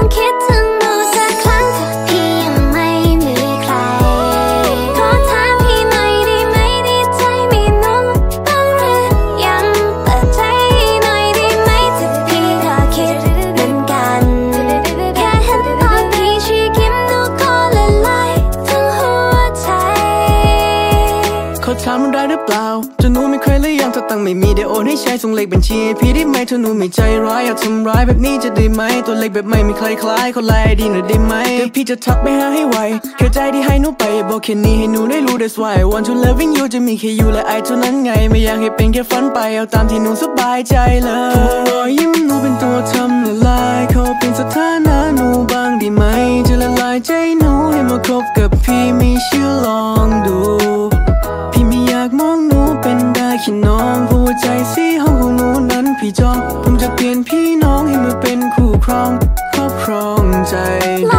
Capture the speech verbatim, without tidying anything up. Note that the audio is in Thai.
คิดถึงหนูสักครั้งถ้าพี่ยังไม่มีใครขอถามพี่หน่อยได้ไหมดีใจมีน้องบ้างหรือยังเปิดใจหน่อยได้ไหมถ้าพี่ก็คิดเหมือนกันแค่เห็นตอนพี่ชี้ยิ้มหนูก็ละลายทั้งหัวใจเขาถามมันได้หรือเปล่าจนหนูไม่เคยเลยยังถ้าตังไม่มีเดี๋ยวโอนให้ใช้ส่งเลขบัญชีให้พี่ได้ไหมถ้าหนูไม่ใจร้ายอยากทำร้ายแบบนี้จะได้ไหมตัวเล็กแบบไม่มีใครคล้ายเขาไล่ดีหน่อยได้ไหมเดี๋ยวพี่จะทักไปหาให้ไวแค่ใจที่ให้หนูไปบอกแค่นี้ให้หนูได้รู้ that's why I want to loving you จะมีแค่youและไอเท่านั้นไงไม่อยากให้เป็นแค่ฝันไปเอาตามที่หนูสบายใจเลยรอยยิ้มหนูเป็นตัวทำละลายเขาเป็นสถานะหนูบ้างได้ไหมจะละลายใจหนูให้มาคบกับพี่ไม่เชื่อลองดูพี่ไม่อยากมองหนูเป็นได้แค่น้องเพราะว่าใจสีห้องของหนูนั้นพี่จองผมจะเปลี่ยนพี่น้องให้มาเป็นคู่ครองครอบครองใจ